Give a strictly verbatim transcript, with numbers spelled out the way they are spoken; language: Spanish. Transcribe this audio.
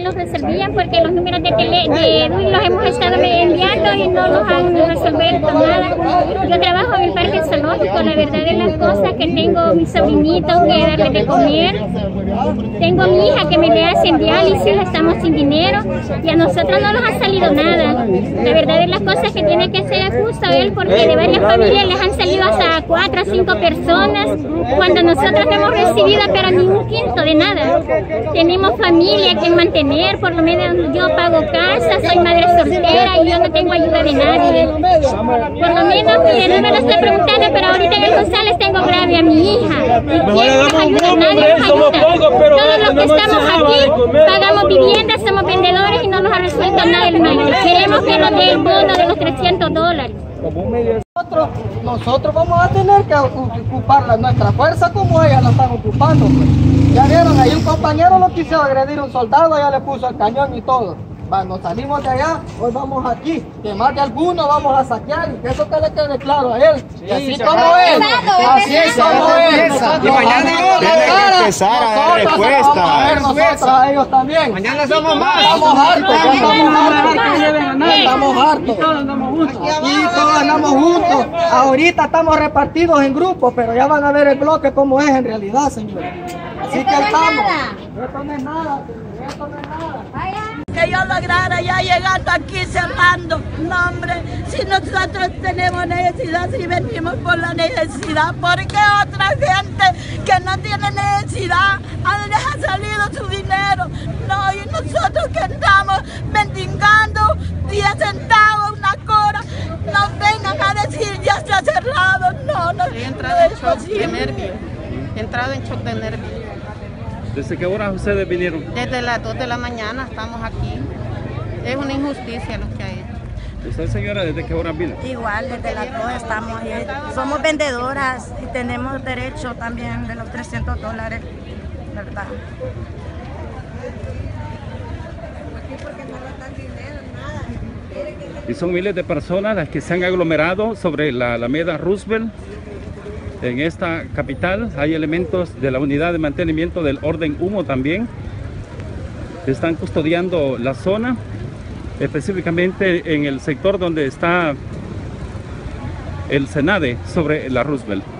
los resolvían porque los números de tele de D U I los hemos estado enviando y no los han resuelto nada. Yo trabajo en el parque zoológico, la verdad es las cosas que tengo mis sobrinitos que darle de comer. Tengo a mi hija que me le hacen diálisis, estamos sin dinero y a nosotros no nos ha salido nada. La verdad es las cosas que tiene que ser justo él porque de varias familias les han salido hasta cuatro o cinco personas cuando nosotros no hemos recibido pero ni un quinto de nada. Tenemos familia que mantener, por lo menos yo pago casa, soy madre soltera y yo no tengo ayuda de nadie. Por lo menos que no me lo estoy preguntando, pero ahorita en el González tengo grave a mi hija. ¿Y quién nos ayuda? Nadie nos ayuda. Todos los que estamos aquí pagamos vivienda, somos vendedores y no nos ha resuelto nada el mal. Queremos que nos dé el bono de los trescientos dólares. Nosotros, nosotros vamos a tener que ocupar la, nuestra fuerza como ellas la están ocupando. Pues. Ya vieron, ahí un compañero lo quiso agredir a un soldado, ya le puso el cañón y todo. Va, nos salimos de allá, hoy vamos aquí, que más de alguno vamos a saquear y que eso que le quede claro a él. Y así como él, así es como él. Y mañana tiene que empezar a dar respuesta. Nosotros a ellos también. Mañana somos más. Estamos hartos, ya estamos hartos. Estamos hartos. Y todos andamos juntos. Ahorita estamos repartidos en grupos, pero ya van a ver el bloque como es en realidad, señor. Así que estamos. Esto no es nada, esto no es nada. Que yo lograra ya llegando aquí cerrando. No, hombre, si nosotros tenemos necesidad, si venimos por la necesidad, ¿por qué otra gente que no tiene necesidad les ha salido su dinero? No, y nosotros que andamos mendigando diez centavos, una cora, nos vengan a decir ya está cerrado. No, no, he entrado en shock de nervios. He entrado en shock de nervios. ¿Desde qué hora ustedes vinieron? Desde las dos de la mañana estamos aquí. Es una injusticia lo que hay hecho. ¿Usted, señora, desde qué hora vino? Igual, desde las dos estamos ahí. Somos vendedoras y tenemos derecho también de los trescientos dólares, ¿verdad? Y son miles de personas las que se han aglomerado sobre la Alameda Roosevelt. En esta capital hay elementos de la unidad de mantenimiento del orden humo también. Están custodiando la zona, específicamente en el sector donde está el Senade sobre la Roosevelt.